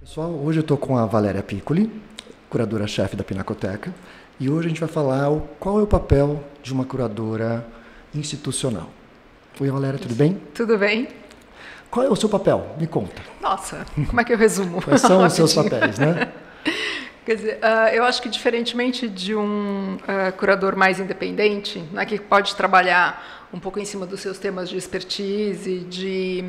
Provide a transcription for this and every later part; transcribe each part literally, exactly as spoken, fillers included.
Pessoal, hoje eu estou com a Valéria Piccoli, curadora-chefe da Pinacoteca, e hoje a gente vai falar o, qual é o papel de uma curadora institucional. Oi, Valéria, tudo bem? Tudo bem. Qual é o seu papel? Me conta. Nossa, como é que eu resumo? Quais são os seus papéis, né? Quer dizer, uh, eu acho que diferentemente de um uh, curador mais independente, né, que pode trabalhar um pouco em cima dos seus temas de expertise, de,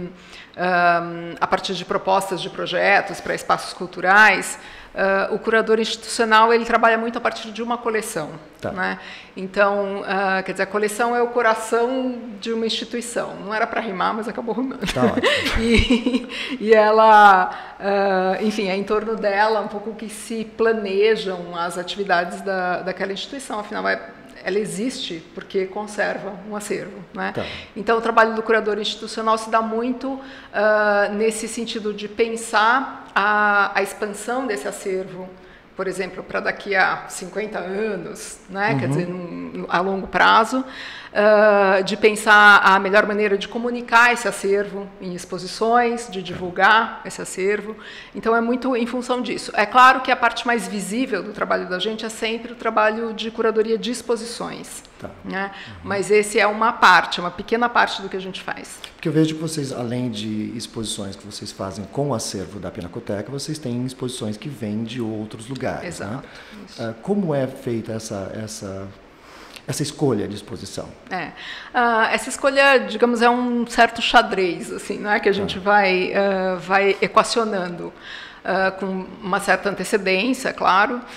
um, a partir de propostas de projetos para espaços culturais, uh, o curador institucional ele trabalha muito a partir de uma coleção. Tá. Né? Então, uh, quer dizer, a coleção é o coração de uma instituição. Não era para rimar, mas acabou rimando. Tá ótimo. e, e ela, uh, enfim, é em torno dela um pouco que se planejam as atividades da, daquela instituição. Afinal, é ela existe porque conserva um acervo. Né? Tá. Então, o trabalho do curador institucional se dá muito uh, nesse sentido de pensar a, a expansão desse acervo, por exemplo, para daqui a cinquenta anos, né? Uhum. Quer dizer, num, a longo prazo, uh, de pensar a melhor maneira de comunicar esse acervo em exposições, de divulgar esse acervo. Então, é muito em função disso. É claro que a parte mais visível do trabalho da gente é sempre o trabalho de curadoria de exposições. Tá. Né? Uhum. Mas esse é uma parte, uma pequena parte do que a gente faz. Porque eu vejo que vocês, além de exposições que vocês fazem com o acervo da Pinacoteca, vocês têm exposições que vêm de outros lugares. Exato. Né? Como é feita essa, essa, essa escolha de exposição? É. Uh, essa escolha, digamos, é um certo xadrez, assim, né? Que a gente ah. vai, uh, vai equacionando uh, com uma certa antecedência, claro, uh,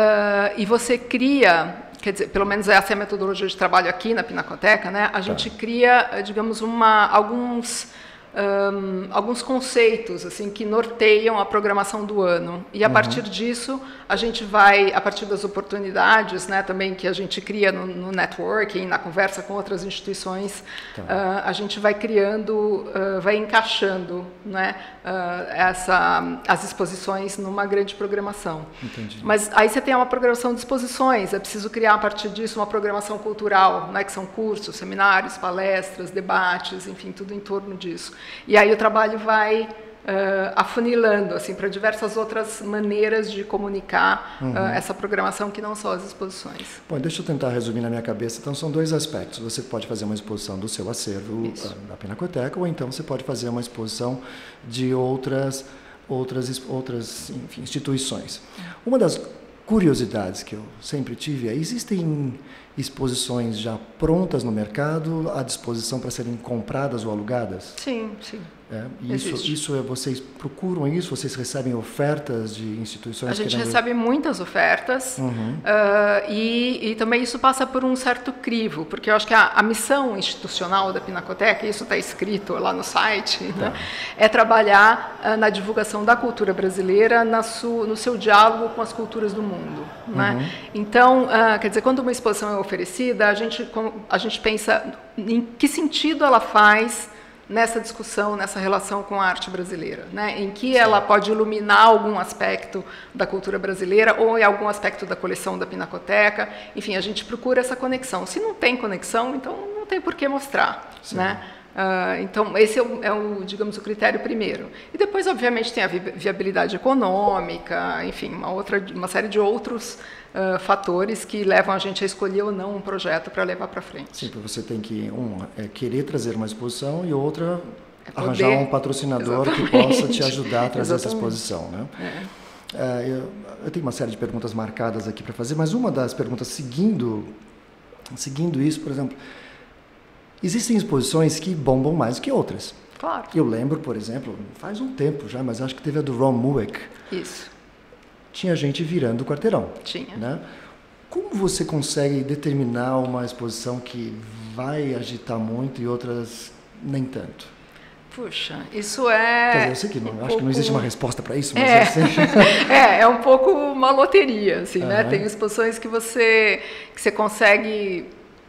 e você cria... Quer dizer, pelo menos essa é a metodologia de trabalho aqui na Pinacoteca, né? A gente tá. cria, digamos, uma, alguns, um, alguns conceitos assim, que norteiam a programação do ano. E a uhum. partir disso, a gente vai, a partir das oportunidades, né, também que a gente cria no, no networking, na conversa com outras instituições, tá. uh, a gente vai criando, uh, vai encaixando, né, uh, essa, as exposições numa grande programação. Entendi. Mas aí você tem uma programação de exposições, é preciso criar a partir disso uma programação cultural, né, que são cursos, seminários, palestras, debates, enfim, tudo em torno disso. E aí o trabalho vai Uh, afunilando assim, para diversas outras maneiras de comunicar uhum. uh, essa programação que não são as exposições. Bom, deixa eu tentar resumir na minha cabeça. Então, são dois aspectos. Você pode fazer uma exposição do seu acervo uh, da Pinacoteca, ou então você pode fazer uma exposição de outras, outras, outras enfim, instituições. Uhum. Uma das curiosidades que eu sempre tive é, existem exposições já prontas no mercado à disposição para serem compradas ou alugadas? Sim, sim. É, isso, isso é, vocês procuram isso? Vocês recebem ofertas de instituições? A gente querendo... recebe muitas ofertas uhum. uh, e, e também isso passa por um certo crivo, porque eu acho que a, a missão institucional da Pinacoteca, isso está escrito lá no site, tá. né, é trabalhar uh, na divulgação da cultura brasileira na su, no seu diálogo com as culturas do mundo. Uhum. Né? Então, uh, quer dizer, quando uma exposição é oferecida, a gente, a gente pensa em que sentido ela faz nessa discussão, nessa relação com a arte brasileira, né? Em que ela pode iluminar algum aspecto da cultura brasileira ou em algum aspecto da coleção da Pinacoteca. Enfim, a gente procura essa conexão. Se não tem conexão, então não tem por que mostrar, Sim. né? Uh, então, esse é o, é o, digamos, o critério primeiro. E depois, obviamente, tem a vi viabilidade econômica, enfim, uma, outra, uma série de outros uh, fatores que levam a gente a escolher ou não um projeto para levar para frente. Sim, porque você tem que, um, é querer trazer uma exposição e outra, é arranjar um patrocinador Exatamente. que possa te ajudar a trazer Exatamente. essa exposição. Né? É. Uh, eu, eu tenho uma série de perguntas marcadas aqui para fazer, mas uma das perguntas seguindo, seguindo isso, por exemplo, existem exposições que bombam mais que outras. Claro. Eu lembro, por exemplo, faz um tempo já, mas acho que teve a do Ron Mueck. Isso. Tinha gente virando o quarteirão. Tinha. Né? Como você consegue determinar uma exposição que vai agitar muito e outras nem tanto? Puxa, isso é... Quer dizer, eu sei que não, um acho pouco... que não existe uma resposta para isso, mas é. Assim... é, é um pouco uma loteria, assim, uhum. né? Tem exposições que você, que você consegue...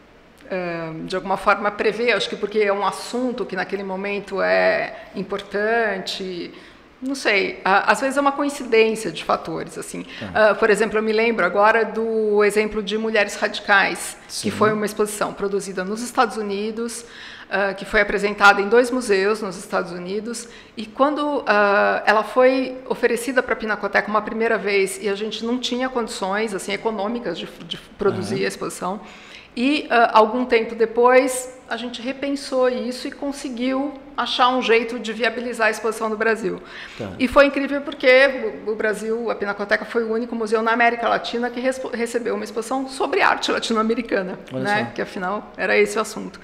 de alguma forma prever, acho que porque é um assunto que naquele momento é importante, não sei, às vezes é uma coincidência de fatores, assim. É. Uh, por exemplo, eu me lembro agora do exemplo de Mulheres Radicais, Sim. que foi uma exposição produzida nos Estados Unidos, uh, que foi apresentada em dois museus nos Estados Unidos, e quando uh, ela foi oferecida para a Pinacoteca uma primeira vez, e a gente não tinha condições assim, econômicas de, de produzir uhum. a exposição, e uh, algum tempo depois a gente repensou isso e conseguiu achar um jeito de viabilizar a exposição no Brasil. Tá. E foi incrível porque o, o Brasil, a Pinacoteca foi o único museu na América Latina que recebeu uma exposição sobre arte latino-americana, né? Que afinal era esse o assunto.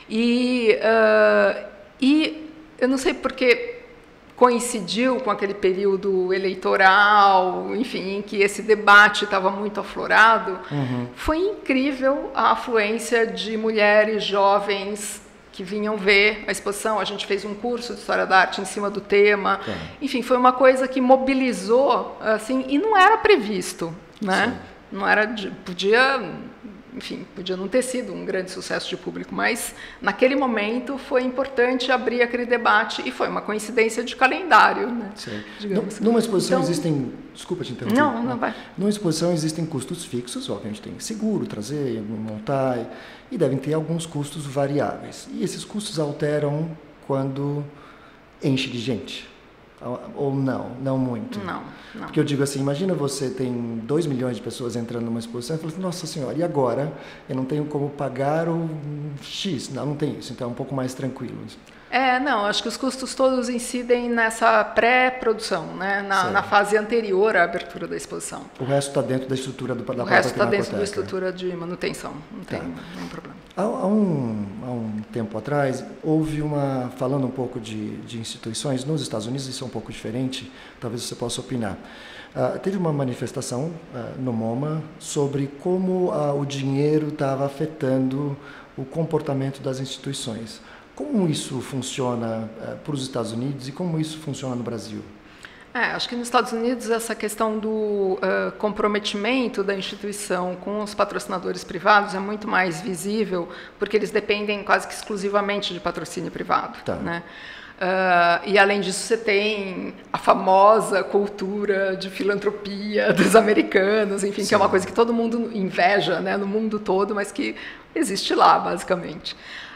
E, uh, e eu não sei porque coincidiu com aquele período eleitoral, enfim, em que esse debate estava muito aflorado, uhum. foi incrível a afluência de mulheres jovens que vinham ver a exposição. A gente fez um curso de História da Arte em cima do tema. Tá. Enfim, foi uma coisa que mobilizou, assim, e não era previsto, né? Sim. Não era, podia... Enfim, podia não ter sido um grande sucesso de público, mas naquele momento foi importante abrir aquele debate e foi uma coincidência de calendário, né? Digamos. Numa exposição então, existem... Desculpa te interromper. Não, não vai. Numa exposição existem custos fixos, obviamente tem seguro, trazer, montar, e devem ter alguns custos variáveis. E esses custos alteram quando enche de gente. Ou não, não muito. Não, não. Porque eu digo assim, imagina você tem dois milhões de pessoas entrando numa exposição e fala assim, nossa senhora, e agora? Eu não tenho como pagar o X. Não, não tem isso, então é um pouco mais tranquilo. É, não, acho que os custos todos incidem nessa pré-produção, né? na, na fase anterior à abertura da exposição. O resto está dentro da estrutura do, da própria O resto está dentro da estrutura de manutenção, não tem tá. nenhum problema. Há, há, um, há um tempo atrás, houve uma, falando um pouco de, de instituições, nos Estados Unidos isso é um pouco diferente, talvez você possa opinar. Uh, teve uma manifestação uh, no MoMA sobre como uh, o dinheiro estava afetando o comportamento das instituições. Como isso funciona uh, para os Estados Unidos e como isso funciona no Brasil? É, acho que nos Estados Unidos essa questão do uh, comprometimento da instituição com os patrocinadores privados é muito mais visível, porque eles dependem quase que exclusivamente de patrocínio privado. Tá. Né? Uh, e além disso você tem a famosa cultura de filantropia dos americanos, enfim, Sim. que é uma coisa que todo mundo inveja, né, no mundo todo, mas que existe lá, basicamente.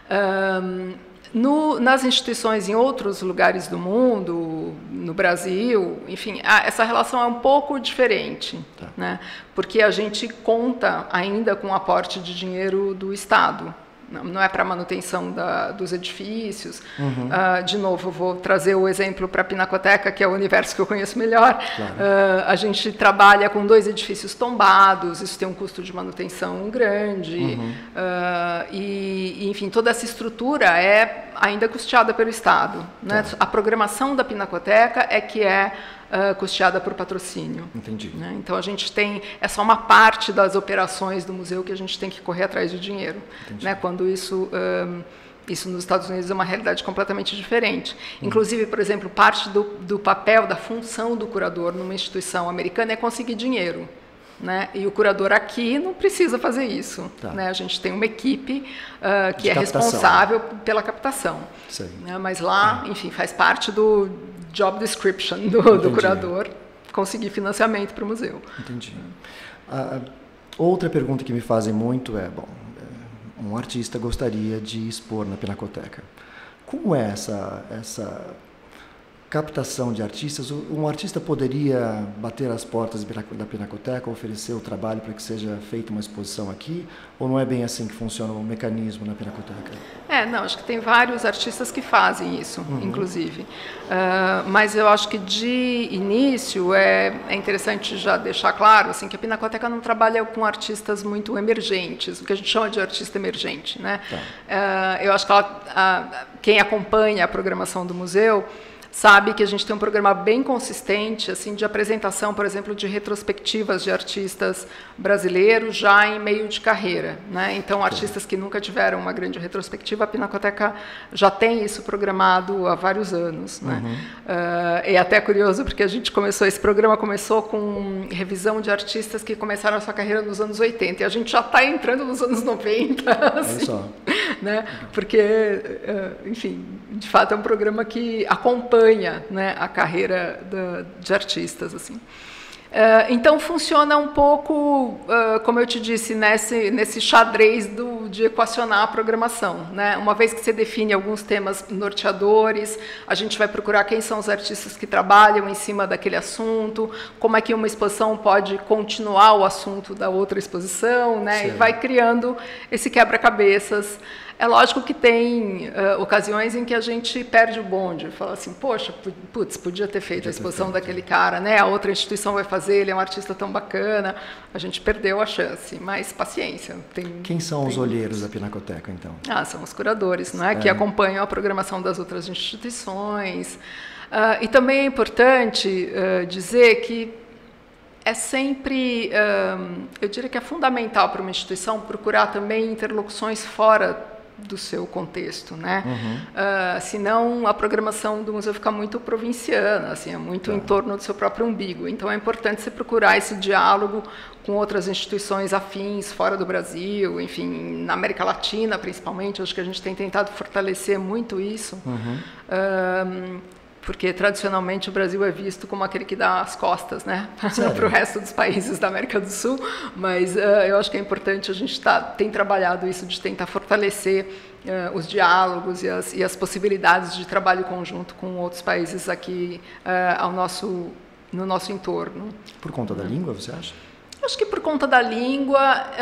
Um, no, nas instituições em outros lugares do mundo, no Brasil, enfim, a, essa relação é um pouco diferente, tá. né? Porque a gente conta ainda com o aporte de dinheiro do Estado. Não, não é para manutenção da, dos edifícios. Uhum. Uh, de novo, vou trazer o exemplo para a Pinacoteca, que é o universo que eu conheço melhor. Claro. Uh, a gente trabalha com dois edifícios tombados, isso tem um custo de manutenção grande. Uhum. Uh, e, enfim, toda essa estrutura é ainda custeada pelo Estado. Né? Tá. A programação da Pinacoteca é que é Uh, custeada por patrocínio. Entendi. Né? Então a gente tem, é só uma parte das operações do museu que a gente tem que correr atrás de dinheiro. Né? Quando isso, um, isso nos Estados Unidos é uma realidade completamente diferente. Hum. Inclusive, por exemplo, parte do, do papel, da função do curador numa instituição americana é conseguir dinheiro. Né? E o curador aqui não precisa fazer isso. Tá. Né? A gente tem uma equipe uh, que de é captação. responsável pela captação. Né? Mas lá, ah. enfim, faz parte do job description do, do curador conseguir financiamento para o museu. Entendi. Uh, outra pergunta que me fazem muito é, bom, um artista gostaria de expor na Pinacoteca. Como é essa, essa captação de artistas? Um artista poderia bater as portas da Pinacoteca, oferecer o trabalho para que seja feita uma exposição aqui? Ou não é bem assim que funciona o mecanismo na Pinacoteca? É, não, acho que tem vários artistas que fazem isso, uhum. inclusive. Uh, mas eu acho que de início é, é interessante já deixar claro assim, que a Pinacoteca não trabalha com artistas muito emergentes, o que a gente chama de artista emergente. Né? Tá. Uh, eu acho que ela, uh, quem acompanha a programação do museu sabe que a gente tem um programa bem consistente assim, de apresentação, por exemplo, de retrospectivas de artistas brasileiros já em meio de carreira. Né? Então, artistas que nunca tiveram uma grande retrospectiva, a Pinacoteca já tem isso programado há vários anos. Né? Uhum. Uh, é até curioso, porque a gente começou, esse programa começou com revisão de artistas que começaram a sua carreira nos anos oitenta, e a gente já está entrando nos anos noventa. Assim, é só. Né? Porque, uh, enfim, de fato é um programa que acompanha né, a carreira da, de artistas. Assim. Uh, então, funciona um pouco, uh, como eu te disse, nesse, nesse xadrez do, de equacionar a programação, né? Uma vez que você define alguns temas norteadores, a gente vai procurar quem são os artistas que trabalham em cima daquele assunto, como é que uma exposição pode continuar o assunto da outra exposição, né? Sim. E vai criando esse quebra-cabeças. É lógico que tem uh, ocasiões em que a gente perde o bonde, fala assim, poxa, putz, podia ter feito podia a exposição feito. daquele cara, né? A outra instituição vai fazer, ele é um artista tão bacana, a gente perdeu a chance, mas paciência. Tem, Quem são tem os olheiros da Pinacoteca, então? Ah, são os curadores, não é? É. Que acompanham a programação das outras instituições. Uh, e também é importante uh, dizer que é sempre, uh, eu diria que é fundamental para uma instituição procurar também interlocuções fora do seu contexto, né? Uhum. Uh, senão a programação do museu fica muito provinciana, assim, é muito tá. em torno do seu próprio umbigo. Então é importante você procurar esse diálogo com outras instituições afins fora do Brasil, enfim, na América Latina principalmente. Acho que a gente tem tentado fortalecer muito isso. Uhum. Uh, porque tradicionalmente o Brasil é visto como aquele que dá as costas, né, para o resto dos países da América do Sul, mas uh, eu acho que é importante, a gente tá, tem trabalhado isso de tentar fortalecer uh, os diálogos e as, e as possibilidades de trabalho conjunto com outros países aqui uh, ao nosso, no nosso entorno. Por conta da língua, você acha? Acho que por conta da língua,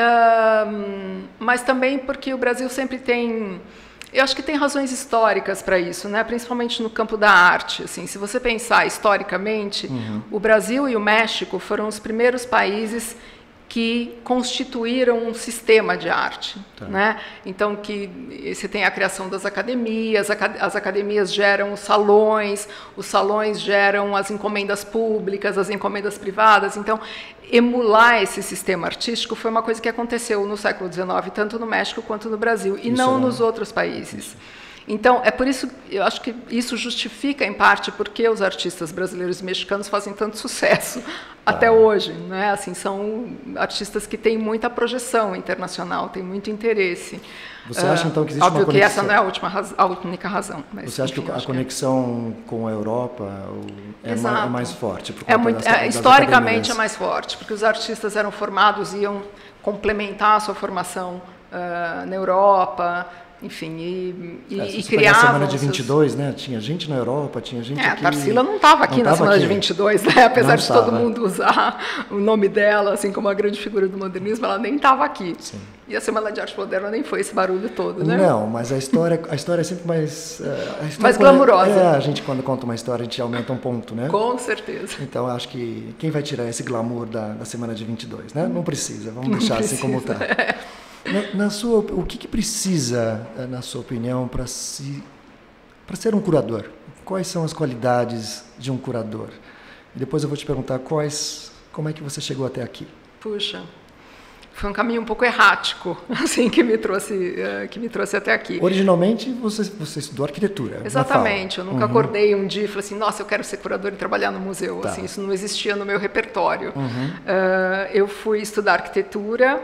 uh, mas também porque o Brasil sempre tem... Eu acho que tem razões históricas para isso, né? Principalmente no campo da arte. Assim, se você pensar historicamente, uhum. o Brasil e o México foram os primeiros países que constituíram um sistema de arte, tá. né? Então, que você tem a criação das academias, as academias geram os salões, os salões geram as encomendas públicas, as encomendas privadas. Então, emular esse sistema artístico foi uma coisa que aconteceu no século dezenove, tanto no México quanto no Brasil, e isso não é... nos outros países. Então, é por isso, eu acho que isso justifica, em parte, porque os artistas brasileiros e mexicanos fazem tanto sucesso ah. até hoje, né? Assim, são artistas que têm muita projeção internacional, têm muito interesse. Você acha, então, que existe Óbvio uma conexão... que essa não é a, última raz... a única razão. Mas, Você acha enfim, que a conexão é. com a Europa é mais, é mais forte? Por é muito, das, é, das historicamente é mais forte, porque os artistas eram formados, iam complementar a sua formação uh, na Europa... Enfim, e, e, é, e criavam... Na semana de vinte e dois, seus... né? Tinha gente na Europa, tinha gente é, aqui... A Tarsila não estava aqui não na semana aqui. de vinte e dois, né? Apesar não de tava. todo mundo usar o nome dela, assim, como a grande figura do modernismo, ela nem estava aqui. Sim. E a Semana de Arte Moderna nem foi esse barulho todo, né? Não, mas a história, a história é sempre mais... A mais glamurosa. É, a gente, quando conta uma história, a gente aumenta um ponto, né? Com certeza. Então, acho que quem vai tirar esse glamour da, da Semana de vinte e dois, né? Não precisa, vamos não deixar precisa. assim como está. É. Na, na sua, o que, que precisa, na sua opinião, para se, para ser um curador? Quais são as qualidades de um curador? E depois eu vou te perguntar quais, como é que você chegou até aqui. Puxa, foi um caminho um pouco errático, assim, que me trouxe, uh, que me trouxe até aqui. Originalmente você, você estudou arquitetura. Exatamente. Eu nunca uhum. acordei um dia e falei assim, nossa, eu quero ser curador e trabalhar no museu. Tá. Assim, isso não existia no meu repertório. Uhum. Uh, eu fui estudar arquitetura.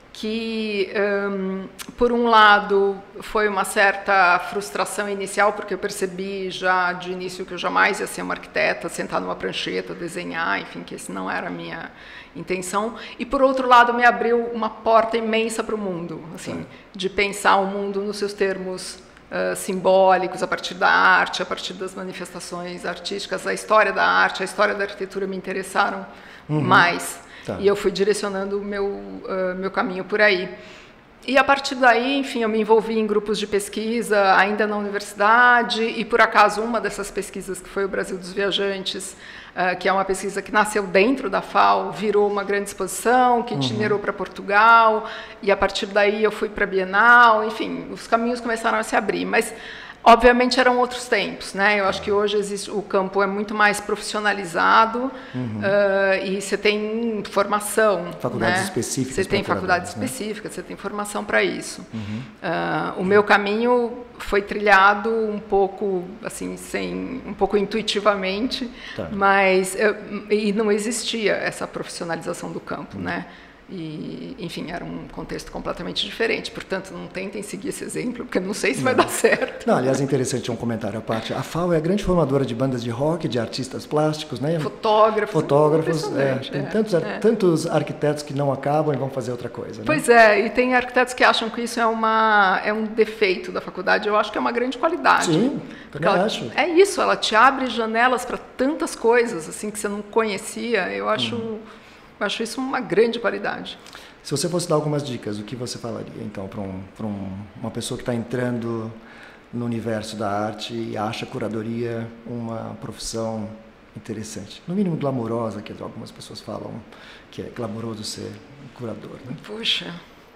Que, um, por um lado, foi uma certa frustração inicial, porque eu percebi já de início que eu jamais ia ser uma arquiteta, sentar numa prancheta, desenhar, enfim, que esse não era a minha intenção. E, por outro lado, me abriu uma porta imensa para o mundo, assim, de pensar o mundo nos seus termos uh, simbólicos, a partir da arte, a partir das manifestações artísticas. A história da arte, a história da arquitetura me interessaram uhum. mais. Tá. E eu fui direcionando o meu, uh, meu caminho por aí. E a partir daí, enfim, eu me envolvi em grupos de pesquisa, ainda na universidade, e por acaso uma dessas pesquisas, que foi o Brasil dos Viajantes, uh, que é uma pesquisa que nasceu dentro da F A O, virou uma grande exposição, que itinerou uhum. para Portugal, e a partir daí eu fui para a Bienal, enfim, os caminhos começaram a se abrir. Mas, obviamente, eram outros tempos, né? Eu acho que hoje existe, o campo é muito mais profissionalizado uhum. uh, e você tem formação. Faculdades né? específicas. Você tem faculdades né? específicas, você tem formação para isso. Uhum. Uh, o meu caminho foi trilhado um pouco, assim, sem, um pouco intuitivamente, tá. mas eu, e não existia essa profissionalização do campo, uhum. né? E, enfim, era um contexto completamente diferente. Portanto, não tentem seguir esse exemplo, porque eu não sei se vai dar certo. Não, aliás, é interessante um comentário à parte. A F A O é a grande formadora de bandas de rock, de artistas plásticos, né? Fotógrafos. Fotógrafos. É, tem é, tantos, é. tantos arquitetos que não acabam e vão fazer outra coisa. Né? Pois é, e tem arquitetos que acham que isso é, uma, é um defeito da faculdade. Eu acho que é uma grande qualidade. Sim, também ela, acho. É isso, ela te abre janelas para tantas coisas assim que você não conhecia. Eu acho, hum. eu acho isso uma grande qualidade. Se você fosse dar algumas dicas, o que você falaria, então, para um, para um, uma pessoa que está entrando no universo da arte e acha a curadoria uma profissão interessante? No mínimo glamourosa, que algumas pessoas falam que é glamouroso ser curador, né? Puxa...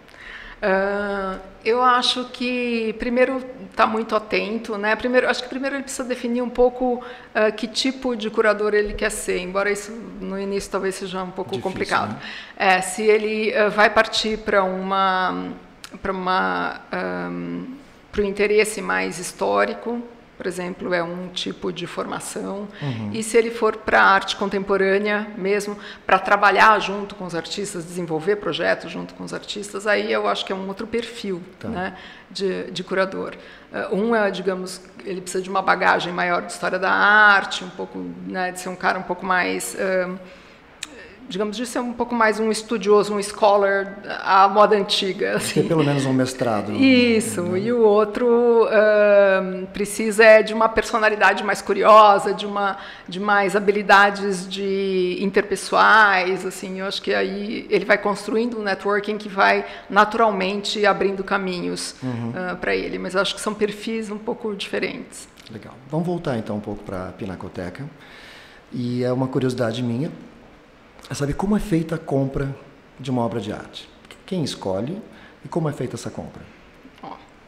Uh, eu acho que primeiro está muito atento, né? Primeiro, acho que primeiro ele precisa definir um pouco uh, que tipo de curador ele quer ser, embora isso no início talvez seja um pouco Difícil, complicado. Né? É, se ele uh, vai partir para uma para uma um, para o interesse mais histórico, por exemplo, é um tipo de formação. Uhum. E se ele for para a arte contemporânea mesmo, para trabalhar junto com os artistas, desenvolver projetos junto com os artistas, aí eu acho que é um outro perfil, tá. né, de, de curador. Uh, um é, digamos, ele precisa de uma bagagem maior de história da arte, um pouco, né, de ser um cara um pouco mais... Uh, digamos, de ser um pouco mais um estudioso, um scholar à moda antiga. Assim. Tem pelo menos um mestrado. Isso, né? E o outro uh, precisa é, de uma personalidade mais curiosa, de, uma, de mais habilidades de interpessoais, assim, eu acho que aí ele vai construindo um networking que vai naturalmente abrindo caminhos uhum. uh, para ele, mas eu acho que são perfis um pouco diferentes. Legal. Vamos voltar então um pouco para a Pinacoteca, e é uma curiosidade minha, é saber como é feita a compra de uma obra de arte. Quem escolhe e como é feita essa compra? Oh.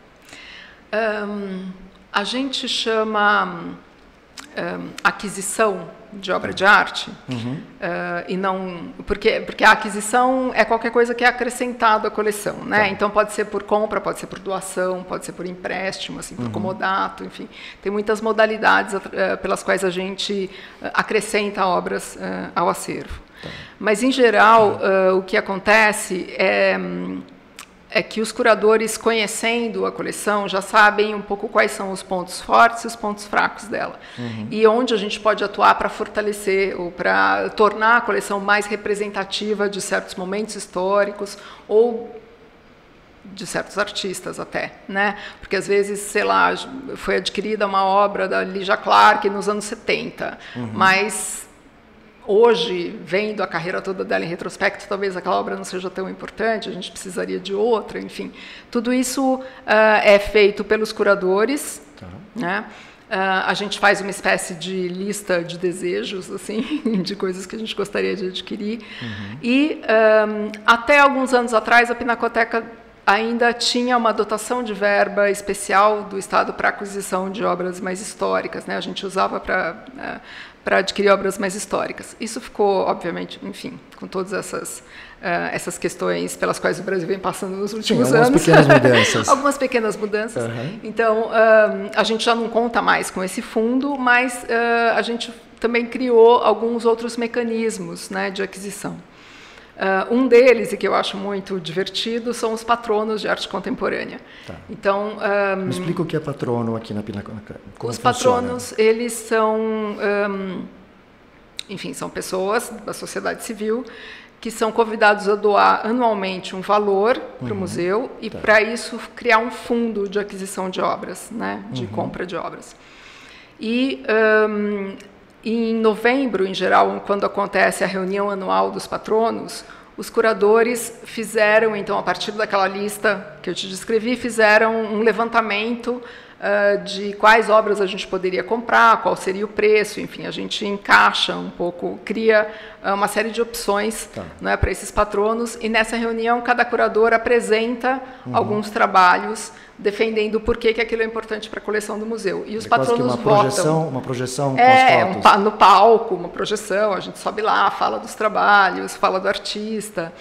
Um, a gente chama um, aquisição de obra de arte, uhum. uh, e não porque porque a aquisição é qualquer coisa que é acrescentado à coleção, né? Tá. Então pode ser por compra, pode ser por doação, pode ser por empréstimo, assim, por uhum. comodato, enfim, tem muitas modalidades uh, pelas quais a gente uh, acrescenta obras uh, ao acervo. Tá. Mas em geral uh, o que acontece é é que os curadores, conhecendo a coleção, já sabem um pouco quais são os pontos fortes e os pontos fracos dela. Uhum. E onde a gente pode atuar para fortalecer ou para tornar a coleção mais representativa de certos momentos históricos ou de certos artistas até, né? Porque às vezes, sei lá, foi adquirida uma obra da Lygia Clark nos anos setenta, uhum. mas... hoje, vendo a carreira toda dela em retrospecto, talvez aquela obra não seja tão importante, a gente precisaria de outra, enfim. Tudo isso uh, é feito pelos curadores, tá. né? Uh, a gente faz uma espécie de lista de desejos, assim, de coisas que a gente gostaria de adquirir. Uhum. E, um, até alguns anos atrás, a Pinacoteca ainda tinha uma dotação de verba especial do Estado para aquisição de obras mais históricas, né? A gente usava para... Uh, para adquirir obras mais históricas. Isso ficou, obviamente, enfim, com todas essas, uh, essas questões pelas quais o Brasil vem passando nos últimos Sim, algumas anos. Pequenas mudanças. algumas pequenas mudanças. Uhum. Então, uh, a gente já não conta mais com esse fundo, mas uh, a gente também criou alguns outros mecanismos, né, de aquisição. Uh, um deles, e que eu acho muito divertido, são os patronos de arte contemporânea. Tá. Então, um, me explica o que é patrono aqui na Pinacoteca. Os patronos, funciona? Eles são, um, enfim, são pessoas da sociedade civil que são convidados a doar anualmente um valor para o uhum. museu e, tá. para isso, criar um fundo de aquisição de obras, né, de uhum. compra de obras. E... Um, em novembro, em geral, quando acontece a reunião anual dos patronos, os curadores fizeram, então, a partir daquela lista que eu te descrevi, fizeram um levantamento uh, de quais obras a gente poderia comprar, qual seria o preço, enfim, a gente encaixa um pouco, cria uh, uma série de opções tá. né, para esses patronos, e nessa reunião cada curador apresenta uhum. alguns trabalhos defendendo por que aquilo é importante para a coleção do museu. E os é patronos uma votam. Projeção, uma projeção com é, as fotos. Um, no palco, uma projeção, a gente sobe lá, fala dos trabalhos, fala do artista.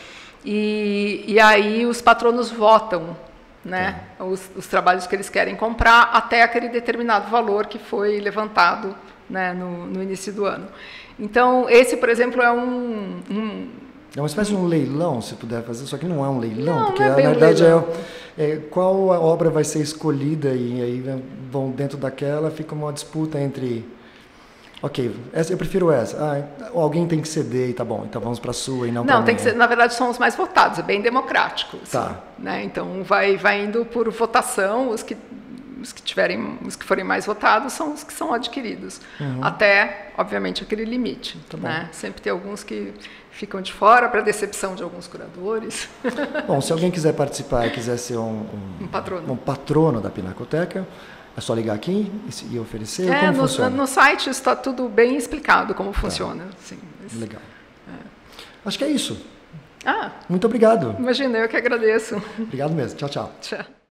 E, e aí os patronos votam, né, é. os, os trabalhos que eles querem comprar até aquele determinado valor que foi levantado, né, no, no início do ano. Então, esse, por exemplo, é um... um É uma espécie de um leilão, se puder fazer, só que não é um leilão, não, porque não é bem na um verdade leilão. é, é qual a obra vai ser escolhida e aí vão dentro daquela fica uma disputa entre, ok, essa, eu prefiro essa, ah, alguém tem que ceder e tá bom, então vamos para a sua e não para a Não, tem minha. que ser, na verdade são os mais votados, é bem democrático. Assim, Tá. Né? Então vai, vai indo por votação, os que os que tiverem, os que forem mais votados são os que são adquiridos, uhum. até, obviamente, aquele limite. Tá né? Sempre tem alguns que ficam de fora para decepção de alguns curadores. Bom, se alguém quiser participar e quiser ser um, um, um, patrono. um patrono da Pinacoteca, é só ligar aqui e, e oferecer? É, como no, funciona? No site está tudo bem explicado como funciona. Tá. Sim, mas, legal. É. Acho que é isso. Ah, muito obrigado. Imagina, eu que agradeço. Obrigado mesmo. Tchau, tchau. Tchau.